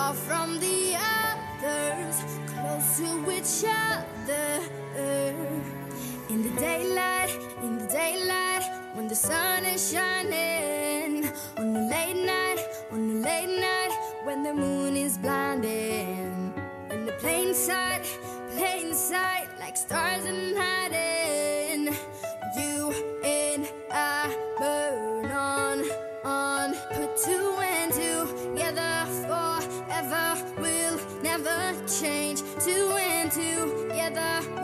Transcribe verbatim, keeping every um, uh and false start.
far from the others, close to each other. In the daylight, in the daylight, when the sun is shining. On the late night, on the late night, when the moon is blinding. In the plain sight, plain sight, like stars in hiding. You and I burn on, on. Put two and two together forever. We'll never change. Two and two together.